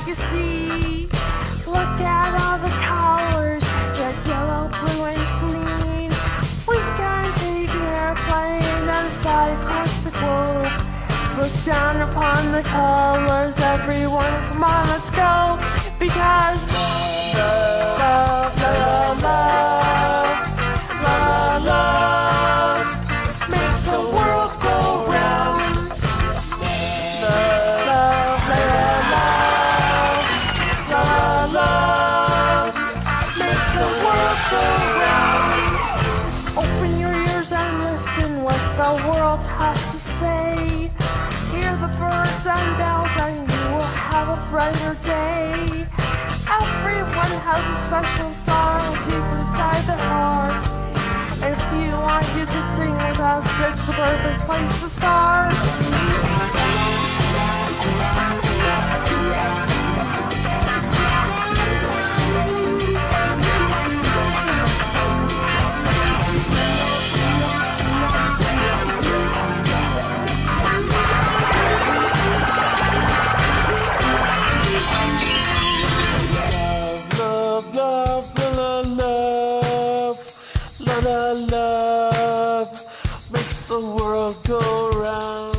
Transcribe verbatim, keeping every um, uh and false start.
you see. Look at all the colors, red, yellow, blue, and green. We can take an airplane and fly across the globe. Look down upon the colors, everyone, come on, let's go. Because love, love, love, love, love, love makes the world go round. Love, love, love, love, love, love makes the world go round. Open your ears and listen what the world has to say. Hear the birds and bells and you will have a brighter day. Everyone has a special song deep inside their heart. If you want, you can sing with us. It's a perfect place to start. Love makes the world go round.